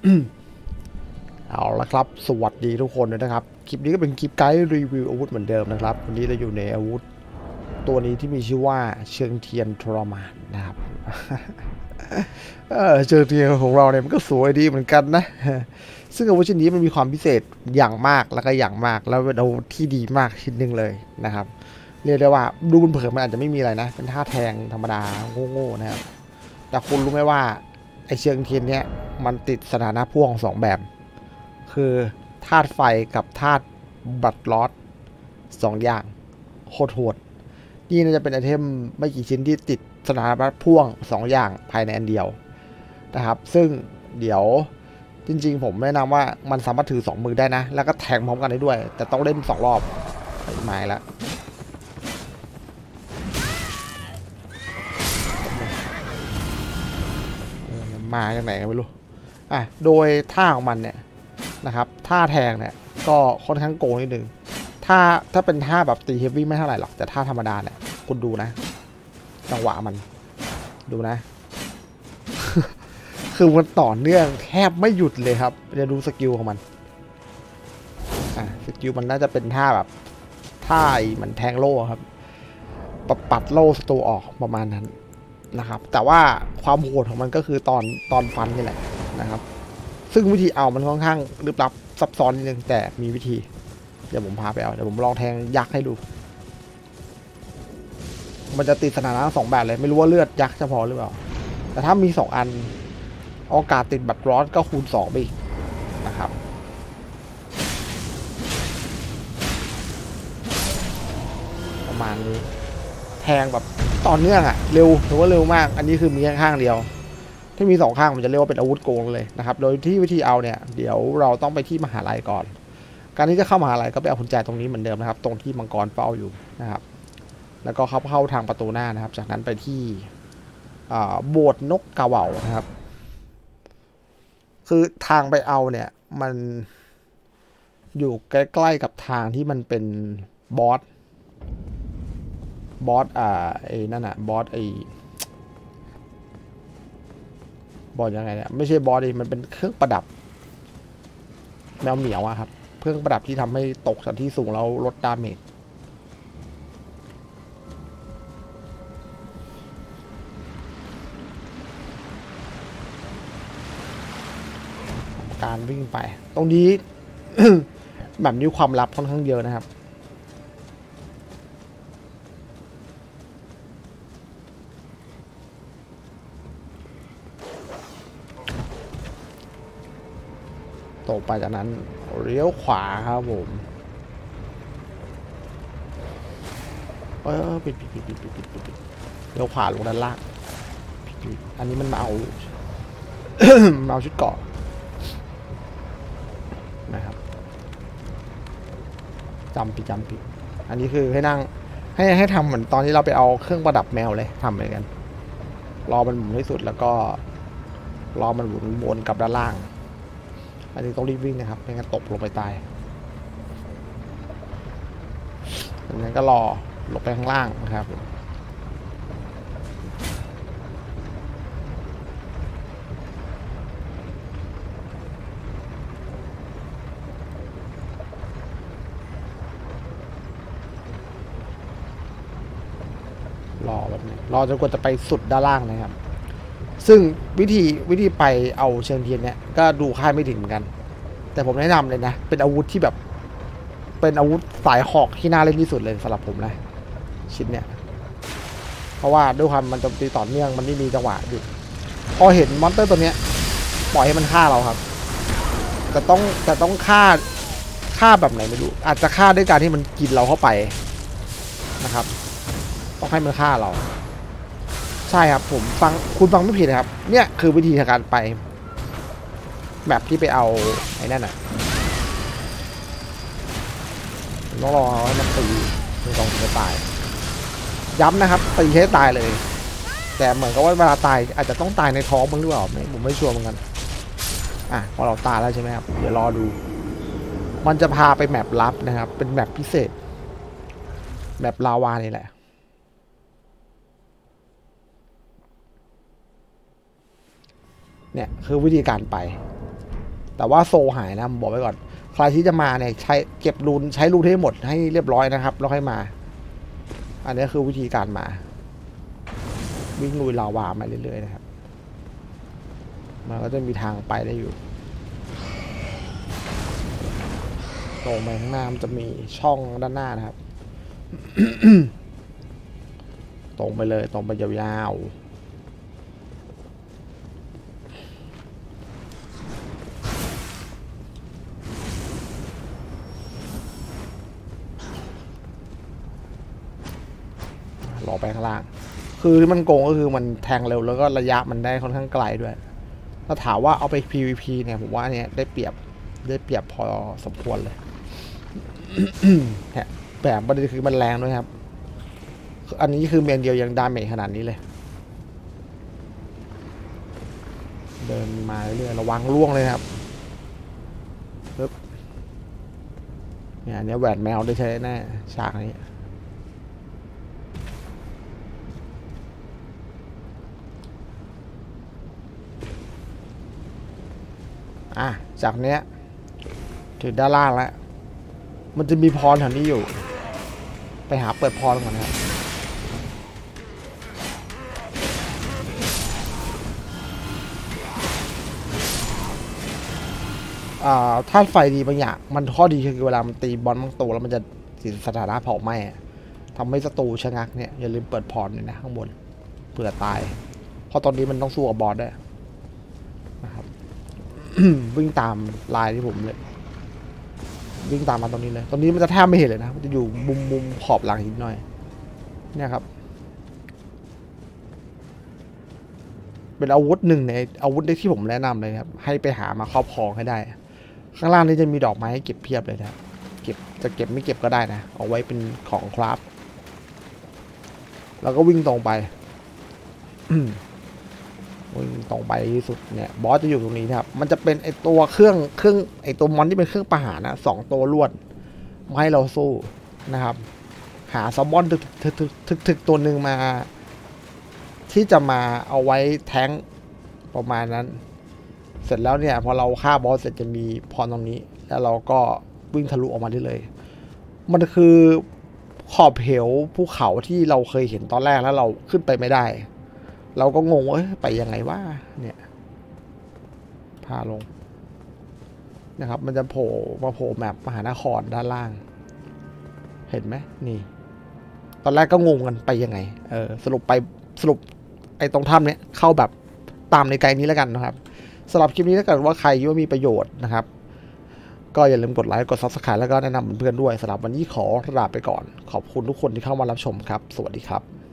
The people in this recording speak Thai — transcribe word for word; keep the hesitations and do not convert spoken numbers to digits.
เอาละครับสวัสดีทุกคนเลยนะครับคลิปนี้ก็เป็นคลิปไกด์รีวิวอาวุธเหมือนเดิมนะครับวันนี้เราอยู่ในอาวุธตัวนี้ที่มีชื่อว่าเชิงเทียนทรมานนะครับเออเชิงเทียนของเราเนี่ยมันก็สวยดีเหมือนกันนะซึ่งอาวุธชิ้นนี้มันมีความพิเศษอย่างมากแล้วก็อย่างมากแล้วเป็นอาวุธที่ดีมากชิ้นหนึ่งเลยนะครับเรียกได้ว่าดูบนเผินมันอาจจะไม่มีอะไรนะเป็นท่าแทงธรรมดาโง่ๆนะครับแต่คุณรู้ไหมว่าไอเชิงเทียนเนี้ยมันติดสถานะพ่วงสองแบบคือธาตุไฟกับธาตุบัตรลอสสองอย่างโคตรโหดนี่น่าจะเป็นไอเทมไม่กี่ชิ้นที่ติดสถานะพ่วงสองอย่างภายในอันเดียวนะครับซึ่งเดี๋ยวจริงๆผมแนะนำว่ามันสามารถถือสองมือได้นะแล้วก็แทงพร้อมกันได้ด้วยแต่ต้องเล่นสองรอบไม้แล้วมาจากไหนกันไม่รู้อ่ะโดยท่าของมันเนี่ยนะครับท่าแทงเนี่ยก็ค่อนข้างโกงนิดนึงถ้าถ้าเป็นท่าแบบตีเฮฟวี่ไม่เท่าไหร่หรอกแต่ท่าธรรมดาเนี่ยคุณดูนะจังหวะมันดูนะ คือมันต่อเนื่องแทบไม่หยุดเลยครับจะดูสกิลของมันอ่ะสกิลมันน่าจะเป็นท่าแบบท่ามันแทงโล่ครับปปัดโล่ศัตรูออกประมาณนั้นนะครับแต่ว่าความโหดของมันก็คือตอนตอนฟันนี่แหละนะครับซึ่งวิธีเอามันค่อนข้างลึกลับซับซ้อนนิดนึงแต่มีวิธีเดี๋ยวผมพาไปเอาเดี๋ยวผมลองแทงยักษ์ให้ดูมันจะติดสถานะสองแบบเลยไม่รู้ว่าเลือดยักษ์จะพอหรือเปล่าแต่ถ้ามีสองอันโอกาสติดบัตรร้อนก็คูณสองไปอีกนะครับประมาณนี้แทงแบบต่อเนื่องอะเร็วถือว่าเร็วมากอันนี้คือมีแค่ข้างเดียวถ้ามีสองข้างมันจะเรียกว่าเป็นอาวุธโกงเลยนะครับโดยที่วิธีเอาเนี่ยเดี๋ยวเราต้องไปที่มหาลัยก่อนการที่จะเข้ามหาลัยก็ไปเอากุญแจตรงนี้เหมือนเดิมนะครับตรงที่มังกรเฝ้าอยู่นะครับแล้วก็เข้าเข้าทางประตูหน้านะครับจากนั้นไปที่โบสถ์นกกาเหว่านะครับคือทางไปเอาเนี่ยมันอยู่ใกล้ๆกับทางที่มันเป็นบอสบอสอ่าไอ้นั่นอะบอสไอ้บอสยังไงเนี่ยไม่ใช่บอสดิมันเป็นเครื่องประดับแมวเหมียวอะครับเครื่องประดับที่ทำให้ตกจากที่สูงแล้วลดดาเมจการวิ่งไปตรงนี้ แบบนี้ความลับค่อนข้างเยอะนะครับตกไปจากนั้นเลี้ยวขวาครับผมเออปิดปิดปิดปิดปิดปิดปิดเลี้ยวขวาลงด้านล่างอันนี้มันมาเอา มาเอาชุดเกาะนะครับจำผิดจำผิดอันนี้คือให้นั่งให้ให้ทำเหมือนตอนที่เราไปเอาเครื่องประดับแมวเลยทำเหมือนกันรอมันหมุนที่สุดแล้วก็รอมันหมุนวนกลับด้านล่างอันนี้ต้องรีบวิ่งนะครับไม่งั้นตกลงไปตายดังนั้นก็รอลงไปข้างล่างนะครับรอแบบนี้รอจนกว่าจะไปสุดด้านล่างนะครับซึ่งวิธีวิธีไปเอาเชิงเทียนเนี่ยก็ดูค่ายไม่ถึงเหมือนกันแต่ผมแนะนำเลยนะเป็นอาวุธที่แบบเป็นอาวุธสายหอกที่น่าเล่นที่สุดเลยสำหรับผมนะชิ้นเนี่ยเพราะว่าด้วยความมันโจมตีต่อเนื่องมันไม่มีจังหวะหยุดพอเห็นมอนสเตอร์ตัวเนี้ยปล่อยให้มันฆ่าเราครับแต่ต้องแต่ต้องฆ่าฆ่าแบบไหนไม่รู้อาจจะฆ่าด้วยการที่มันกินเราเข้าไปนะครับต้องให้มันฆ่าเราใช่ครับผมฟังคุณฟังไม่ผิดนะครับเนี่ยคือวิธีการไปแบบที่ไปเอาไอ้นั่นน่ะต้องรอให้มันตีถึงต้องถึงจะตายย้ำนะครับตีให้ตายเลยแต่เหมือนกับว่าเวลาตายอาจจะต้องตายในท้องมึงหรือเปล่าไม่ผมไม่ชัวร์เหมือนกันอ่ะพอเราตายแล้วใช่ไหมครับเดี๋ยวรอดูมันจะพาไปแมปลับนะครับเป็นแมปพิเศษแมปลาวานี่แหละเนี่ยคือวิธีการไปแต่ว่าโซหายนะผมบอกไว้ก่อนใครที่จะมาเนี่ยใช้เก็บรูนใช้รูนให้หมดให้เรียบร้อยนะครับแล้วค่อยมาอันนี้คือวิธีการมาวิ่งลุยลาวามาเรื่อยๆนะครับมันก็จะมีทางไปได้อยู่ตรงไปข้างหน้ามันจะมีช่องด้านหน้านะครับ ตรงไปเลยตรงไปยาวๆรอไปข้างล่างคือที่มันโกงก็คือมันแทงเร็วแล้วก็ระยะมันได้ค่อนข้างไกลด้วยถ้าถามว่าเอาไป พี วี พี เนี่ยผมว่าเนี่ยได้เปรียบได้เปรียบพอสมควรเลย แบบประเด็นคือมันแรงด้วยครับอันนี้คือเมนเดียวยังดาเมจขนาดนี้เลยเดินมาเรื่อยๆระวังล่วงเลยครับปึ๊บเนี่ยอันนี้แหวนแมวได้ใช้แน่ฉากนี้อ่ะจากเนี้ยถึงด้านล่างแล้วมันจะมีพรแถวนี้อยู่ไปหาเปิดพรก่อนนะครับอ่าถ้าไฟดีบางอย่างมันข้อดีคือเวลามันตีบอลบางตัวแล้วมันจะสิสถานะเผาไหม้ทำให้ศัตรูชะงักเนี่ยอย่าลืมเปิดพรเลยนะข้างบนเผื่อตายเพราะตอนนี้มันต้องสู้กับบอสด้วยนะครับ วิ่งตามลายที่ผมเลยวิ่งตามมาตรงนี้เลยตรงนี้มันจะแทบไม่เห็นเลยนะมันจะอยู่มุมมุมขอบหลังหินหน่อยเนี่ยครับเป็นอาวุธหนึ่งในอาวุธที่ผมแนะนำเลยครับให้ไปหามาครอบครองให้ได้ข้างล่างนี้จะมีดอกไม้ให้เก็บเพียบเลยนะเก็บจะเก็บไม่เก็บก็ได้นะเอาไว้เป็นของคราฟแล้วก็วิ่งตรงไปวิ่งตรงไปที่สุดเนี่ยบอสจะอยู่ตรงนี้ครับมันจะเป็นไอตัวเครื่องเครื่องไอตัวมอนที่เป็นเครื่องประหารนะสองตัวลวดมาให้เราสู้นะครับ หาซัมมอนถึกถึกถึกตัวหนึ่งมาที่จะมาเอาไว้แท้งประมาณนั้นเสร็จแล้วเนี่ยพอเราฆ่าบอสเสร็จจะมีพรตรงนี้แล้วเราก็วิ่งทะลุออกมาได้เลยมันคือขอบเหวภูเขาที่เราเคยเห็นตอนแรกแล้วเราขึ้นไปไม่ได้เราก็งงว่าไปยังไงวะเนี่ยพาลงนะครับมันจะโผล่มาโผล่แมปมหานครด้านล่างเห็นไหมนี่ตอนแรกก็งงกันไปยังไงเออสรุปไปสรุปไอ้ตรงถ้ำเนี้ยเข้าแบบตามในไกด์นี้แล้วกันนะครับสำหรับคลิปนี้ถ้าเกิดว่าใครคิดว่ามีประโยชน์นะครับก็อย่าลืมกดไลค์กด ซับสไครบ์ แล้วก็แนะนำเพื่อนๆด้วยสำหรับวันนี้ขอลาไปก่อนขอบคุณทุกคนที่เข้ามารับชมครับสวัสดีครับ